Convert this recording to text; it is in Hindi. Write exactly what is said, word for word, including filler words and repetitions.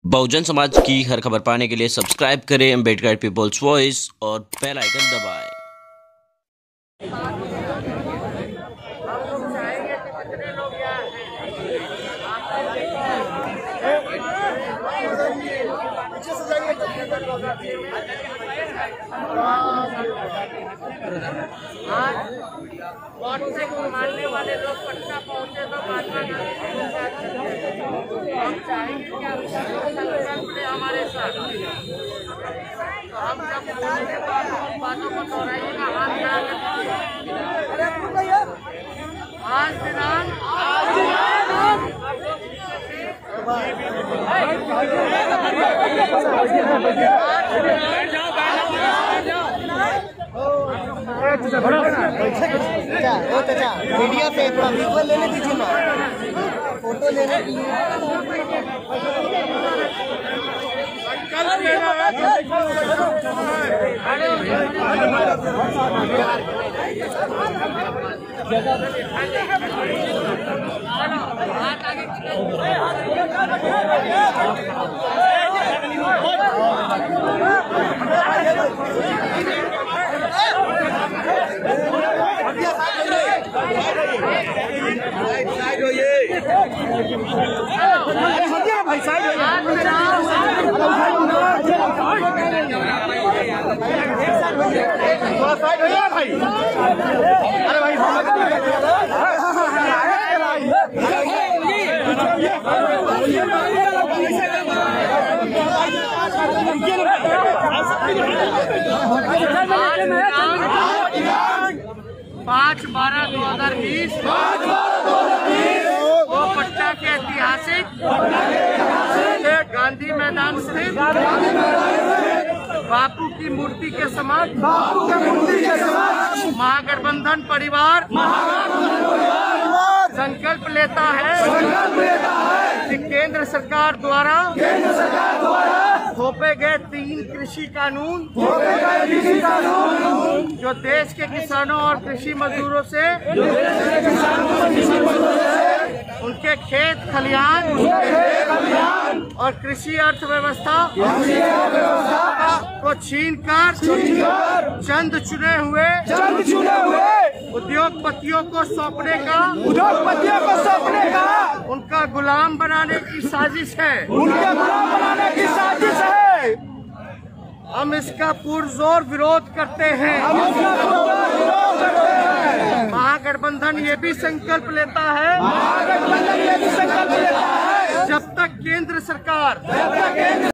बहुजन समाज की हर खबर पाने के लिए सब्सक्राइब करें अम्बेडकर पीपल्स वॉइस और बेल आइकन दबाएं। आज व्हाट्सएप मानने वाले लोग पटना पहुंचे तो महात्मा गांधी हम चाहेंगे कि आप संकल्प लें हमारे साथ। तो हम जब बोलने वालों बातों को दोहराइएगा, हाथ आज दिनांक मीडिया पे थोड़ा विजुअल लेने दीजिए ना, फोटो लेने के लिए। भाई साइड थोड़ा साइड हो जाए भाई। अरे भाई पाँच बारह दो हजार बीस वो पटना के ऐतिहासिक गांधी मैदान स्थित बापू की मूर्ति के समक्ष महागठबंधन परिवार संकल्प लेता है कि केंद्र सरकार द्वारा थोपे गए तीन कृषि कानून जो देश के किसानों और कृषि मजदूरों से उनके खेत खलिहान और कृषि अर्थव्यवस्था को छीन कर चंद चुने हुए उद्योगपतियों को सौंपने का उद्योगपतियों को सौंपने का उनका गुलाम बनाने की साजिश है उनका गुलाम बनाने की साजिश है। हम इसका पुरजोर विरोध करते हैं। महागठबंधन ये भी संकल्प लेता है महागठबंधन ये भी संकल्प लेता है जब तक केंद्र सरकार